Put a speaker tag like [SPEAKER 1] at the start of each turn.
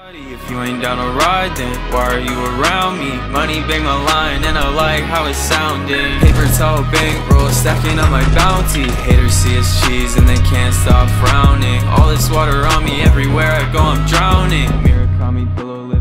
[SPEAKER 1] If you ain't down to ride, then why are you around me? Money bang my line and I like how it's sounding. Paper towel bankroll stacking up my bounty. Haters see us cheese and they can't stop frowning. All this water on me, everywhere I go I'm drowning. Mirror caught me pillow